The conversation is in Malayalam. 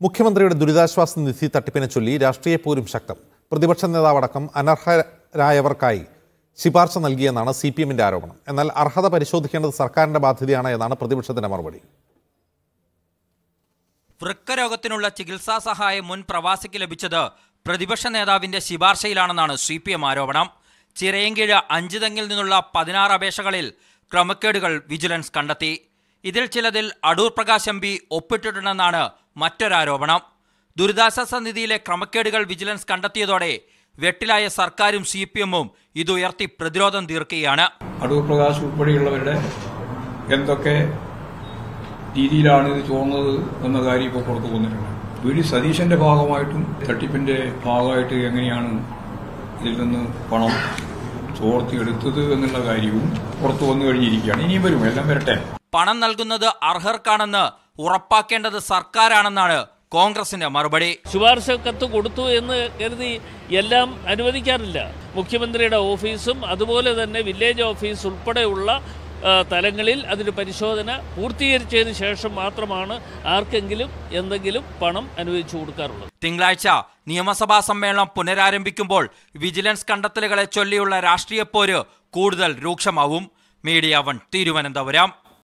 മുഖ്യമന്ത്രിയുടെ ദുരിതാശ്വാസ നിധി തട്ടിപ്പിനെ ചൊല്ലി രാഷ്ട്രീയ പോരും ശക്തം. പ്രതിപക്ഷ നേതാവടക്കം അനർഹരായവർക്കായി ശുപാർശ നൽകിയെന്നാണ് CPM-ന്റെ ആരോപണം. എന്നാൽ അർഹത പരിശോധിക്കേണ്ടത് സർക്കാരിന്റെ ബാധ്യതയാണ് എന്നാണ് പ്രതിപക്ഷത്തിന്റെ മറുപടി. വൃക്കരോഗത്തിനുള്ള ചികിത്സാ സഹായം മുൻ പ്രവാസിക്ക് ലഭിച്ചത് പ്രതിപക്ഷ നേതാവിന്റെ ശുപാർശയിലാണെന്നാണ് CPM ആരോപണം. ചിറയൻകീഴ് അഞ്ചുതെങ്ങിൽ നിന്നുള്ള 16 അപേക്ഷകളിൽ ക്രമക്കേടുകൾ വിജിലൻസ് കണ്ടെത്തി. ഇതിൽ ചിലതിൽ അടൂർ പ്രകാശ് MP ഒപ്പിട്ടിട്ടുണ്ടെന്നാണ് മറ്റൊരാരോപണം. ദുരിതാശ്വാസ നിധിയിലെ ക്രമക്കേടുകൾ വിജിലൻസ് കണ്ടെത്തിയതോടെ വെട്ടിലായ സർക്കാരും CPM-ഉം ഇതുയർത്തി പ്രതിരോധം തീർക്കുകയാണ്. അടൂർ പ്രകാശ് ഉൾപ്പെടെയുള്ളവരുടെ എന്തൊക്കെ രീതിയിലാണ് ഇത് ചോർന്നത് എന്ന കാര്യം ഇപ്പോൾ പുറത്തു വന്നിട്ടുണ്ട്. VD സതീശന്റെ ഭാഗമായിട്ടും തട്ടിപ്പിന്റെ ഭാഗമായിട്ട് എങ്ങനെയാണ് ഇതിൽ നിന്ന് പണം ചോർത്തിയെടുത്തത് എന്നുള്ള കാര്യവും പുറത്തു വന്നു കഴിഞ്ഞിരിക്കുകയാണ്. ഇനിയും വരും, എല്ലാം വരട്ടെ. പണം നൽകുന്നത് അർഹർക്കാണെന്ന് ഉറപ്പാക്കേണ്ടത് സർക്കാരാണെന്നാണ് കോൺഗ്രസിന്റെ മറുപടി. ശുപാർശ കത്ത് കൊടുത്തു എന്ന് കരുതി എല്ലാം അനുവദിക്കാറില്ല. മുഖ്യമന്ത്രിയുടെ ഓഫീസും അതുപോലെ തന്നെ വില്ലേജ് ഓഫീസ് ഉൾപ്പെടെയുള്ള തലങ്ങളിൽ അതിന് പരിശോധന പൂർത്തീകരിച്ചതിന് ശേഷം മാത്രമാണ് ആർക്കെങ്കിലും എന്തെങ്കിലും പണം അനുവദിച്ചു കൊടുക്കാറുള്ളത്. തിങ്കളാഴ്ച നിയമസഭാ സമ്മേളനം പുനരാരംഭിക്കുമ്പോൾ വിജിലൻസ് കണ്ടെത്തലുകളെ ചൊല്ലിയുള്ള രാഷ്ട്രീയ പോര് കൂടുതൽ രൂക്ഷമാവും. മീഡിയ 1 തിരുവനന്തപുരം.